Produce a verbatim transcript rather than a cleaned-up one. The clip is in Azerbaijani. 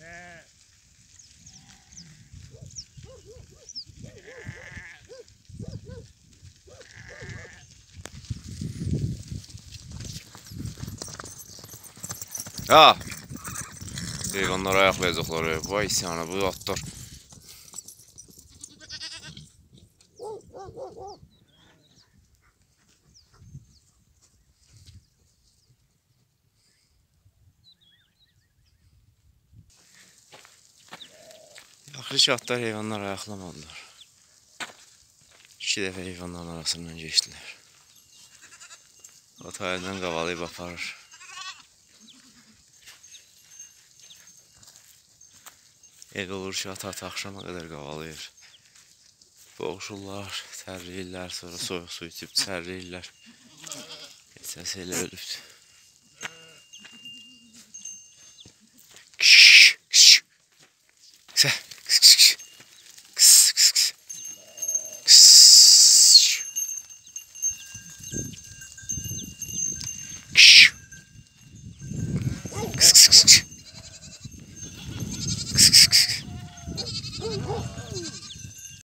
Ha! Heyvanlar ayaqlayacaqlar. Vay isyanı, bu atlar. Yaxşı ki, atlar heyvanlar ayaqlamadılar. İki dəfə heyvanların arasından geçdilər. Ata əldən qavalayıb aparır. El olur ki, ata axşama qədər qavalayır. Boğuşurlar, tərləyirlər, sonra soyuq su içib tərləyirlər. Keçəsi elə ölübdür.